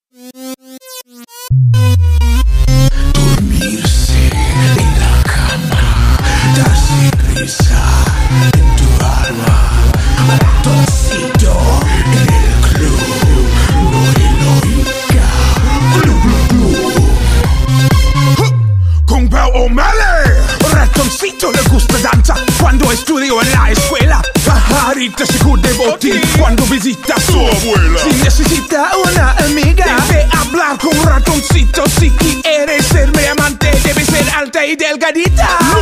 Dormirse en la cama, darse prisa en tu alma, ratoncito en el club, Noriloica, club, club, club. Con Bel O'Malley, ratoncito le gusta danza cuando estudio en la escuela. Pajarita se de botín cuando visita a su abuela. Si necesita una amiga, debe hablar con ratoncito. Si quieres ser mi amante, debe ser alta y delgadita.